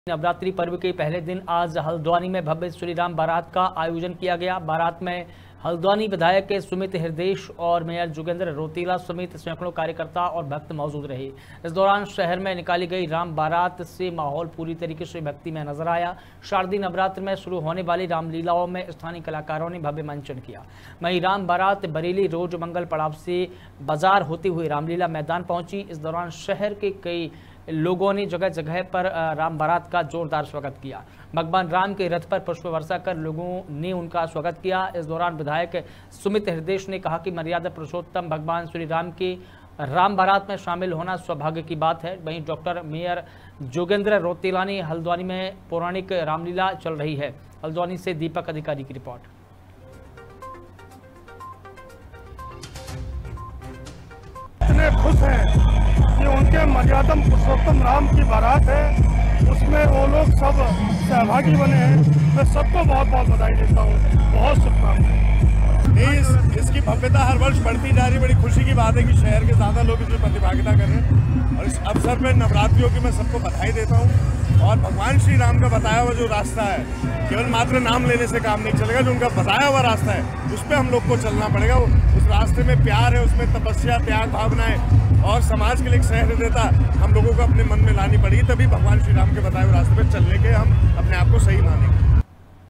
नवरात्रि पर्व के पहले दिन आज हल्द्वानी में भव्य श्री राम बारात का आयोजन किया गया। बारात में हल्द्वानी विधायक सुमित हृदय और मेयर जोगेंद्र रोतीला समेत सैकड़ों कार्यकर्ता और भक्त मौजूद रहे। इस दौरान शहर में निकाली गई राम बारात से माहौल पूरी तरीके से भक्ति में नजर आया। शारदीय नवरात्र में शुरू होने वाली रामलीलाओं में स्थानीय कलाकारों ने भव्य मंचन किया। वहीं राम बारात बरेली रोज मंगल पड़ाव से बाजार होते हुए रामलीला मैदान पहुंची। इस दौरान शहर के कई लोगों ने जगह जगह पर राम बारात का जोरदार स्वागत किया। भगवान राम के रथ पर पुष्प वर्षा कर लोगों ने उनका स्वागत किया। इस दौरान विधायक सुमित हृदय ने कहा कि मर्यादा पुरुषोत्तम भगवान श्री राम की राम बारात में शामिल होना सौभाग्य की बात है। वहीं डॉक्टर मेयर जोगेंद्र रोतीला ने हल्द्वानी में पौराणिक रामलीला चल रही है। हल्द्वानी से दीपक अधिकारी की रिपोर्ट। इतने खुश हैं कि उनके मर्यादा पुरुषोत्तम राम की बारात है, उसमें वो लोग सब सहभागी बने हैं। मैं सबको बहुत बहुत बधाई देता हूँ, बहुत शुभकामनाएं। इसकी भव्यता हर वर्ष बढ़ती जा रही। बड़ी खुशी की बात है कि शहर के ज़्यादा लोग इसमें प्रतिभागिता कर रहे हैं और इस अवसर पर नवरात्रियों की मैं सबको बधाई देता हूँ। और भगवान श्री राम का बताया हुआ जो रास्ता है, केवल मात्र नाम लेने से काम नहीं चलेगा। जो उनका बताया हुआ रास्ता है उस पर हम लोग को चलना पड़ेगा। उस रास्ते में प्यार है, उसमें तपस्या, त्याग भावनाएं और समाज के लिए एक सहृदयता हम लोगों को अपने मन में लानी पड़ेगी। तभी भगवान श्री राम के बताए हुए रास्ते पर चलने के हम अपने आप को सही मानेंगे।